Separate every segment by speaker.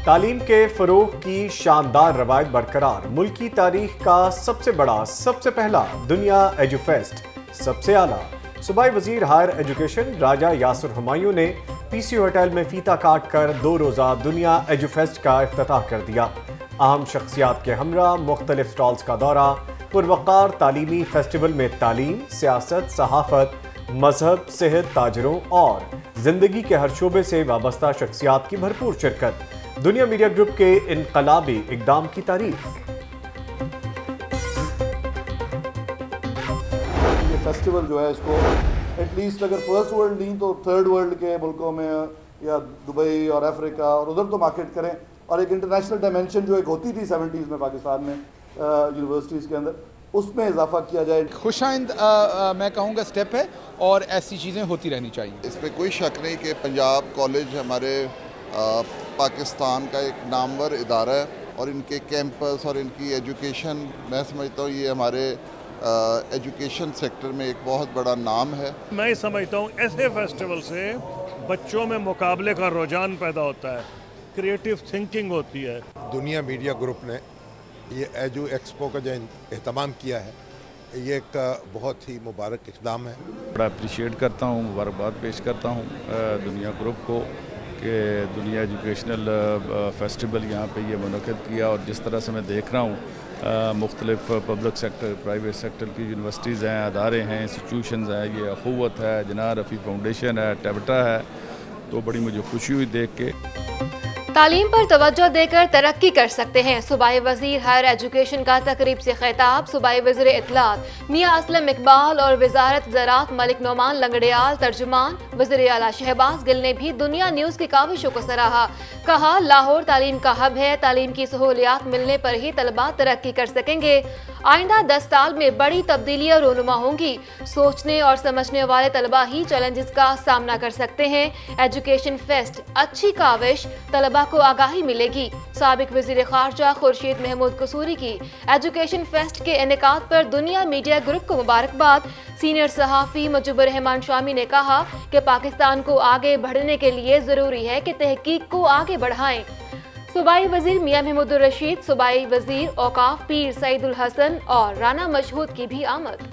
Speaker 1: तालीम के फरोग की शानदार रवायत बरकरार। मुल्क की तारीख का सबसे बड़ा, सबसे पहला दुनिया एजुफेस्ट, सबसे आला। सूबाई वजीर हायर एजुकेशन राजा यासर हुमायूं ने पीसी होटल में फीता काट कर 2 रोज़ा दुनिया एजुफेस्ट का इफ्तिताह कर दिया। अहम शख्सियात के हमरा मुख्तलिफ स्टॉल्स का दौरा। पुरवकार तालीमी फेस्टिवल में तालीम, सियासत, सहाफत, मजहब, सेहत, ताजरों और जिंदगी के हर शोबे से वाबस्ता शख्सियात की भरपूर शिरकत। दुनिया मीडिया ग्रुप के इनकलाबी इकदाम की तारीफ।
Speaker 2: ये फेस्टिवल जो है इसको एटलीस्ट अगर फर्स्ट वर्ल्ड नहीं तो थर्ड वर्ल्ड के मुल्कों में या दुबई और अफ्रीका और उधर तो मार्केट करें, और एक इंटरनेशनल डायमेंशन जो एक होती थी 70s में पाकिस्तान में यूनिवर्सिटीज़ के अंदर, उसमें इजाफा किया जाए।
Speaker 3: खुशाइंद मैं कहूँगा स्टेप है और ऐसी चीज़ें होती रहनी चाहिए।
Speaker 4: इसमें कोई शक नहीं कि पंजाब कॉलेज हमारे पाकिस्तान का एक नामवर इदारा है और इनके कैंपस और इनकी एजुकेशन, मैं समझता हूँ ये हमारे एजुकेशन सेक्टर में एक बहुत बड़ा नाम है।
Speaker 5: मैं समझता हूँ ऐसे फेस्टिवल से बच्चों में मुकाबले का रुझान पैदा होता है, क्रिएटिव थिंकिंग होती है।
Speaker 6: दुनिया मीडिया ग्रुप ने ये एजू एक्सपो का जो एहतमाम किया है, ये एक बहुत ही मुबारक इक़दाम है।
Speaker 7: बड़ा अप्रिशिएट करता हूँ, मुबारकबाद पेश करता हूँ दुनिया ग्रुप को कि दुनिया एजुकेशनल फेस्टिवल यहाँ पे ये मुनक़िद किया। और जिस तरह से मैं देख रहा हूँ मुख्तलिफ पब्लिक सेक्टर, प्राइवेट सेक्टर की यूनिवर्सिटीज़ हैं, अदारे हैं, इंस्टीट्यूशंस हैं, ये अखुवत है, जना रफ़ी फाउंडेशन है, टेबटा है, तो बड़ी मुझे खुशी हुई देख के।
Speaker 8: तालीम पर तवज्जो देकर तरक्की कर सकते हैं। सूबाई वजीर हायर एजुकेशन का तकरीब से खिताब। सूबाई वज़ीर इत्तलात मियाँ असलम इकबाल और वजारत ज़राअत मलिक नोमान लंगड़ियाल तर्जुमान वज़ीर आला शहबाज गिल ने भी दुनिया न्यूज़ की काविशों को सराहा। कहा, लाहौर तालीम का हब है, तालीम की सहूलियात मिलने पर ही तलबा तरक्की कर सकेंगे। आइंदा 10 साल में बड़ी तब्दीलियाँ रूनुमा होंगी। सोचने और समझने वाले तलबा ही चैलेंजेस का सामना कर सकते हैं। एजुकेशन फेस्ट अच्छी काविश, तलबा को आगाही मिलेगी। साबिक वज़ीर ख़ारजा खुर्शीद महमूद कसूरी की एजुकेशन फेस्ट के इनेकाद पर दुनिया मीडिया ग्रुप को मुबारकबाद। सीनियर सहाफ़ी मुजीबुर रहमान शामी ने कहा कि पाकिस्तान को आगे बढ़ने के लिए ज़रूरी है कि तहकीक को आगे बढ़ाएं। सूबाई वज़ीर मियाँ महमूदुर रशीद, सूबाई वज़ीर औकाफ पीर सईदुल हसन और राना मशहूद की भी आमद।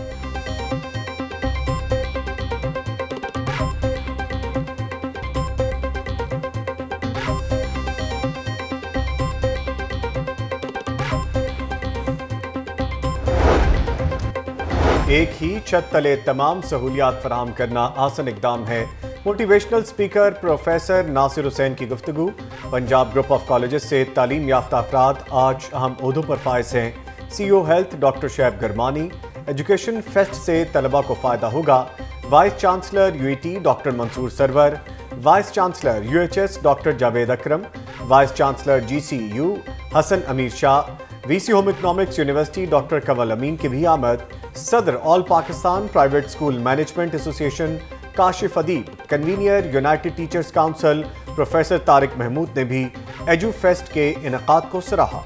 Speaker 1: एक ही छत तले तमाम सहूलियात फराहम करना आसान इकदाम है। Motivational speaker professor Nasir Hussain की गुफ्तगू। पंजाब ग्रुप ऑफ कॉलेजेस से तालीम याफ्ता अफराद आज अहम ओहदों पर फाइज हैं। CEO health doctor Shoaib Garmani. Education fest से तलबा को फ़ायदा होगा। Vice chancellor UET doctor Mansoor Sarwar. Vice chancellor UHS doctor Javed Akram. Vice chancellor GCU Hasan Amir Shah. VC home economics university doctor Kanwal Amin की भी आमद। सदर all Pakistan private school management association Kashif Adeeb, convener united teachers council professor Tariq Mahmood ने भी एजू फेस्ट के इनेकाद को सराहा।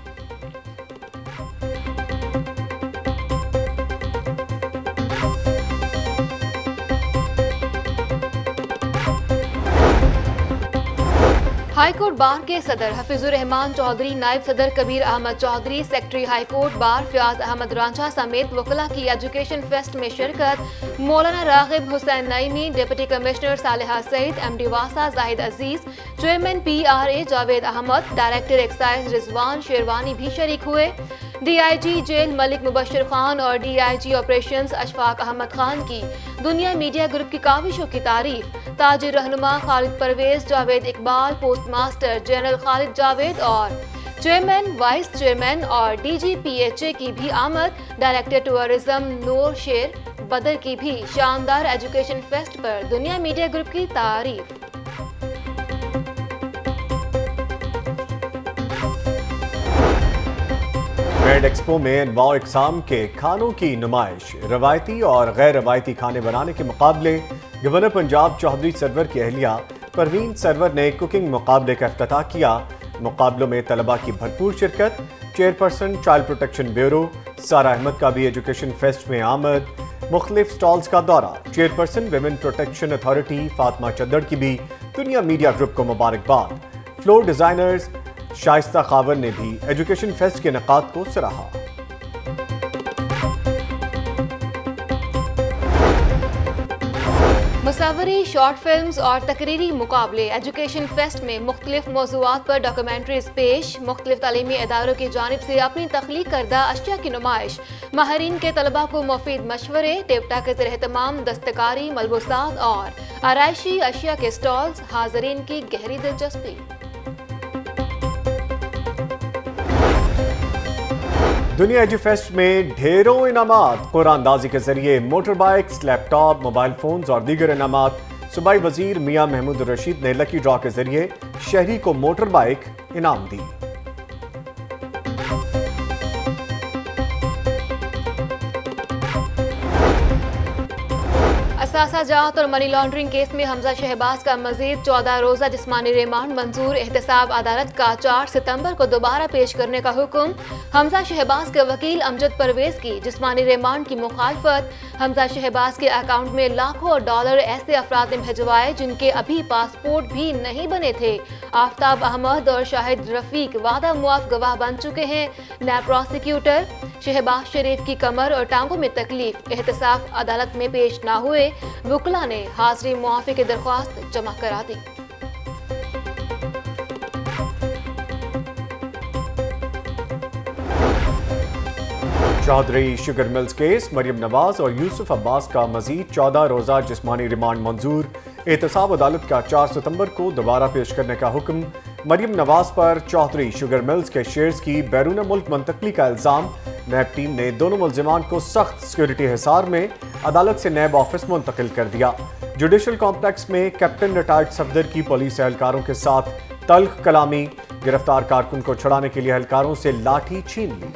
Speaker 8: हाईकोर्ट बार के सदर हफीजुर रहमान चौधरी, नायब सदर Kabir Ahmed Chaudhry, secretary high court bar Fayyaz Ahmed Ranjha समेत वकला की एजुकेशन फेस्ट में शिरकत। मौलाना Raghib Hussain Naeemi, deputy commissioner Saleha Saeed, MD वासा Zahid Aziz, chairman PRA Javed Ahmed, director excise Rizwan Sherwani भी शरीक हुए। DIG जेल मलिक मुबशर खान और DIG ऑपरेशंस अशफाक अहमद खान की दुनिया मीडिया ग्रुप की काविशों की तारीफ। ताजिर रहनुमा Khalid Parvez, Javed Iqbal, post master general Khalid Javed और चेयरमैन, वाइस चेयरमैन और DG PHA की भी आमद। डायरेक्टर टूरिज्म नूर शेर बदर की भी शानदार एजुकेशन फेस्ट पर दुनिया मीडिया ग्रुप की तारीफ।
Speaker 1: मेड एक्सपो में अनवाउ इकसाम के खानों की नुमाइश। रवायती और गैर रवायती खाने बनाने के मुकाबले। गवर्नर पंजाब चौधरी सरवर की अहलिया परवीन सरवर ने कुकिंग मुकाबले का इफ्तिताह किया। मुकाबलों में तलबा की भरपूर शिरकत। चेयरपर्सन चाइल्ड प्रोटेक्शन ब्यूरो सारा अहमद का भी एजुकेशन फेस्ट में आमद। मुख्तलिफ स्टॉल्स का दौरा। Chairperson women protection authority Fatima Chaddar की भी दुनिया मीडिया ग्रुप को मुबारकबाद। फ्लोर डिजाइनर्स शाइस्ता खावर ने भी एजुकेशन फेस्ट के इनेकाद को सराहा।
Speaker 8: मुसावरी, शॉर्ट फिल्म्स और तकरीरी मुकाबले। एजुकेशन फेस्ट में मुख्तलिफ मौज़ूआत पर डॉक्यूमेंट्रीज पेश। मुख्तलिफ तालीमी इदारों की जानिब से अपनी तख्लीक करदा अशिया की नुमाइश। माहिरीन के तलबा को मुफीद मशवरे। टेप्टा के ज़ेर-ए-एहतमाम दस्तकारी, मलबूसात और आराइशी अशिया के स्टॉल्स। हाज़रीन की गहरी दिलचस्पी।
Speaker 1: दुनिया एजू फेस्ट में ढेरों इनामात। कुरानदाजी के जरिए motor bikes, laptop, mobile phones और दीगर इनामात। सूबाई वजीर मियां महमूद रशीद ने लकी ड्रॉ के जरिए शहरी को मोटर बाइक इनाम दी।
Speaker 8: असासा जात और मनी लॉन्ड्रिंग केस में हमजा शहबाज का मजीद 14 रोजा जिस्मानी रिमांड मंजूर। एहतसाब अदालत का 4 सितंबर को दोबारा पेश करने का हुक्म। हमजा शहबाज के वकील अमजद परवेज की जिस्मानी रिमांड की मुखालफत। हमजा शहबाज के अकाउंट में लाखों डॉलर ऐसे अफराद ने भिजवाए जिनके अभी पासपोर्ट भी नहीं बने थे। आफ्ताब अहमद और शाहिद रफीक वादा मुआफ गवाह बन चुके हैं। नायब प्रोसिक्यूटर शहबाज शरीफ की कमर और टांगों में तकलीफ। एहतसाब अदालत में पेश ना हुए। वकला ने हाजिरी मुआफी की दरख्वास्त जमा करा दी।
Speaker 1: Chaudhry sugar mills case. Maryam Nawaz और यूसुफ अब्बास का मजीद 14 रोजा जिस्मानी रिमांड मंजूर। एहतसाब अदालत का 4 सितंबर को दोबारा पेश करने का हुक्म। मरियम नवाज पर चौधरी शुगर मिल्स के शेयर्स की बैरून मुल्क मुंतकली का इल्जाम। नैब टीम ने दोनों मुल्जिमान को सख्त सिक्योरिटी हिसार में अदालत से नैब ऑफिस मुंतकिल कर दिया। जुडिशल कॉम्प्लेक्स में कैप्टन रिटायर्ड सफदर की पुलिस एहलकारों के साथ तल्ख कलामी। गिरफ्तार कारकुन को छुड़ाने के लिए एहलकारों से लाठी छीन ली।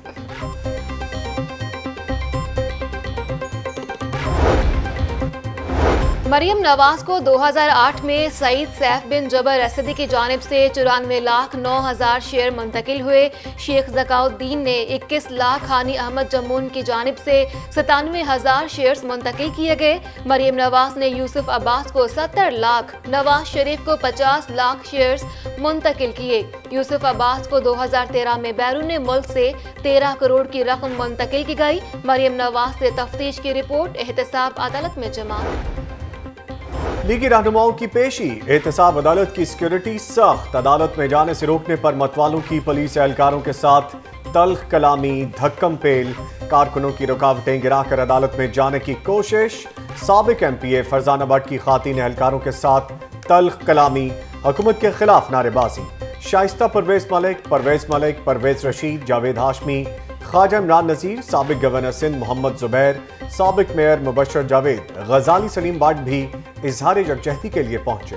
Speaker 8: मरियम नवाज को 2008 में सईद सैफ बिन जबर असदी की जानिब से 94,09,000 शेयर मुंतकिल हुए। शेख ज़काउद्दीन ने 21 लाख हानी अहमद जमून की जानिब से 97,000 शेयर्स मुंतकिल किए गए। मरियम नवाज ने यूसुफ अब्बास को 70 लाख, नवाज शरीफ को 50 लाख शेयर्स मुंतकिल किए। यूसुफ अब्बास को 2013 में बैरून मुल्क से 13 करोड़ की रकम मुंतकिल की गई। मरियम नवाज से तफ्तीश की रिपोर्ट एहतसाब अदालत में जमा।
Speaker 1: लीगी रहनुमाओं की पेशी। एहतसाब अदालत की सिक्योरिटी सख्त। अदालत में जाने से रोकने पर मतवालों की पुलिस एहलकारों के साथ तल्ख कलामी, धक्कम पेल। कारकुनों की रुकावटें गिराकर अदालत में जाने की कोशिश। साबिक MPA फरजाना भट्ट की खातिन एहलकारों के साथ तल्ख कलामी। हुकूमत के खिलाफ नारेबाजी। शाइस्ता परवेज मलिक, परवेज रशीद, जावेद हाशमी, ख्वाजा इमरान नज़ीर, साबिक गवर्नर सिंध मोहम्मद जुबैर, साबिक मेयर मुबशर जावेद, गजाली सलीम बाट भी इजहार यकजहती के लिए पहुंचे।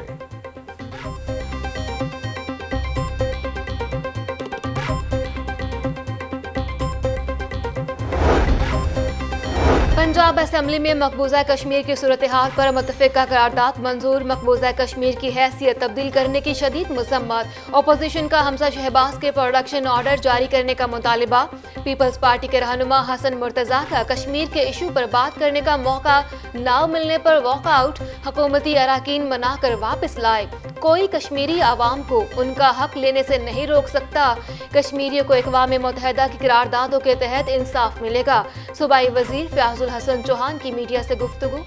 Speaker 8: पंजाब असम्बली में मकबूजा कश्मीर की सूरत हाल पर मुतफ़िका करारदाद मंजूर। मकबूजा कश्मीर की हैसियत तब्दील करने की शदीद मज़म्मत। अपोजिशन का हमजा शहबाज के प्रोडक्शन ऑर्डर जारी करने का मुतालिबा। पीपल्स पार्टी के रहनुमा हसन मुर्तज़ा का कश्मीर के इशू पर बात करने का मौका ना मिलने पर वॉकआउट। हुकूमती अराकीन मनाकर वापस लाए। कोई कश्मीरी आवाम को उनका हक लेने से नहीं रोक सकता। कश्मीरियों को अक़वाम मुत्तहिदा की करारदादों के तहत इंसाफ मिलेगा। सूबाई वजीर फयाजुल हसन चौहान की मीडिया से गुफ्तगू।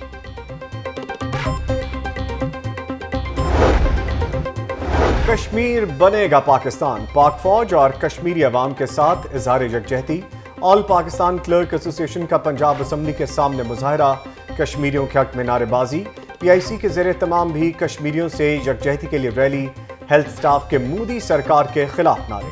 Speaker 1: कश्मीर बनेगा पाकिस्तान। पाक फौज और कश्मीरी अवाम के साथ इजहार यकजहती। ऑल पाकिस्तान क्लर्क एसोसिएशन का पंजाब असम्बली के सामने मुजाहरा। कश्मीरियों के हक में नारेबाजी। PIC के ज़ेर-ए-एहतमाम भी कश्मीरियों से यकजहती के लिए रैली। हेल्थ स्टाफ के मोदी सरकार के खिलाफ नारे।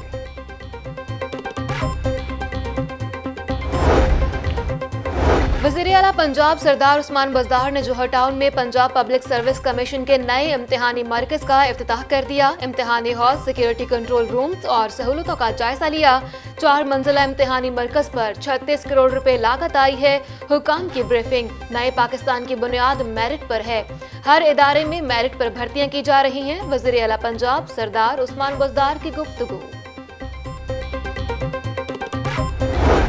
Speaker 8: वज़ीर आला पंजाब सरदार उस्मान बज़दार ने जोहर टाउन में पंजाब पब्लिक सर्विस कमीशन के नए इम्तिहानी मरकज़ का इफ्तिताह कर दिया। इम्तिहानी हॉल, सिक्योरिटी कंट्रोल रूम्स और सहूलतों का जायजा लिया। 4 मंजिला इम्तिहानी मरकज़ पर 36 करोड़ रुपए लागत आई है। हुकाम की ब्रीफिंग। नए पाकिस्तान की बुनियाद मेरिट पर है। हर इदारे में मेरिट पर भर्तियां की जा रही हैं। वज़ीर आला पंजाब सरदार उस्मान बज़दार की गुफ्तगू।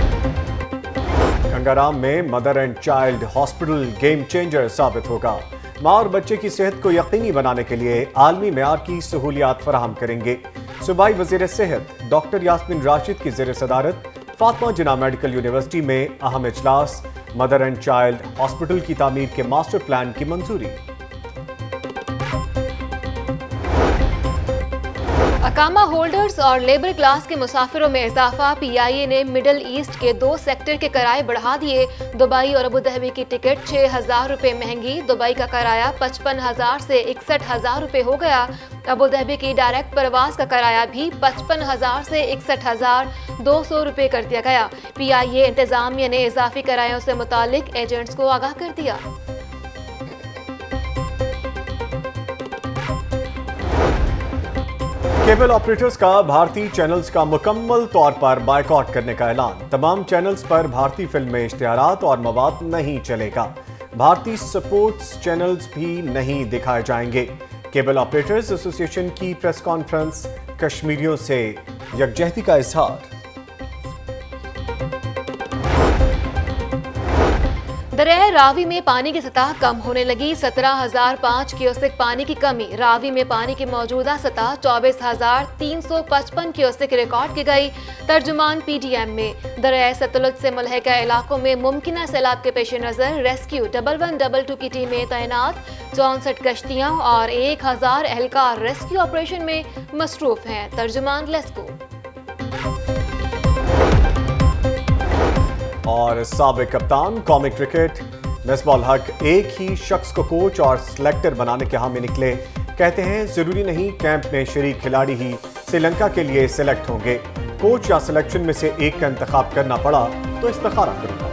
Speaker 8: गंगाराम में mother and child hospital game changer साबित होगा।
Speaker 1: माँ और बच्चे की सेहत को यकीनी बनाने के लिए आलमी मेयार की सहूलियात फराहम करेंगे। सूबाई वज़ीर सेहत डॉक्टर यास्मीन राशिद की ज़ेर सदारत फातिमा जिन्ना मेडिकल यूनिवर्सिटी में अहम इजलास। मदर एंड चाइल्ड हॉस्पिटल की तामीर के मास्टर प्लान की मंजूरी।
Speaker 8: अकामा होल्डर्स और लेबर क्लास के मुसाफिरों में इजाफा। PIA ने मिडल ईस्ट के 2 सेक्टर के किराए बढ़ा दिए। दुबई और अबू धाबी की टिकट 6,000 रुपये महंगी। दुबई का किराया 55,000 से 61,000 रुपये हो गया। अबू धाबी की डायरेक्ट परवाज का किराया भी 55,000 से 61,200 रुपये कर दिया गया। PIA इंतजामिया ने इजाफी किरायों से मुतालिक एजेंट्स को आगाह कर दिया।
Speaker 1: केबल ऑपरेटर्स का भारतीय चैनल्स का मुकम्मल तौर पर बायकॉट करने का ऐलान। तमाम चैनल्स पर भारतीय फिल्म में इश्तिहारात और मवाद नहीं चलेगा। भारतीय स्पोर्ट्स चैनल्स भी नहीं दिखाए जाएंगे। केबल ऑपरेटर्स एसोसिएशन की प्रेस कॉन्फ्रेंस। कश्मीरियों से यकजहती का इजहार।
Speaker 8: दरिया रावी में पानी की सतह कम होने लगी। 17,005 क्यूसेक पानी की कमी। रावी में पानी की मौजूदा सतह 24,355 क्यूसेक रिकॉर्ड की गई। तर्जुमान PTM में दरिया सतलुज से मुल्हिका इलाकों में मुमकिन सैलाब के पेश नज़र रेस्क्यू 1112 की टीमें तैनात। 64 कश्तियाँ और 1,000 एहलकार रेस्क्यू ऑपरेशन में मसरूफ हैं। तर्जुमान लेस्को।
Speaker 1: और साबिक कप्तान कौमी क्रिकेट मिसबाह हक एक ही शख्स को कोच और सिलेक्टर बनाने के हामी निकले। कहते हैं जरूरी नहीं कैंप में शरीक खिलाड़ी ही श्रीलंका के लिए सिलेक्ट होंगे। कोच या सिलेक्शन में से एक का इंतखाब करना पड़ा तो इस्तिखारा करूंगा।